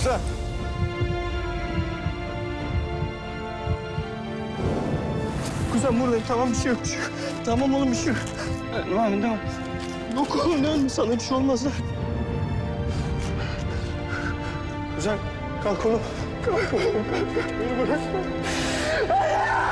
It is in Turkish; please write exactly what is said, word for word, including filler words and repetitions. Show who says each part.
Speaker 1: Kuzen. Kuzen buradayım. Tamam, bir şey yok. Bir şey yok. Tamam oğlum, bir şey yok. Tamam, tamam. Yok oğlum, dön. Sana bir şey olmaz. Kuzen, kalk oğlum. Kalk oğlum, kalk. Beni bırakma. Hayır!